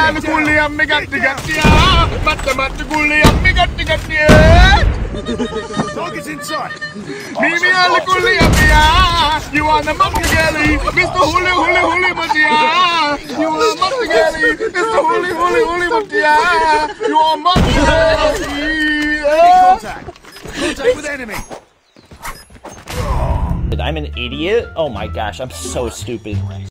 al Gulliam, me got the ya. Matt Gulliam, me got the ya. Target's inside. Mimi al Gulliam, ya. You are the Mattigelli, Mr. Huli, Mattia. You are Mattigelli, Mr. Huli, Mattia. You are Mattigelli. Contact. Contact with enemy. I'm an idiot? Oh my gosh, I'm so stupid.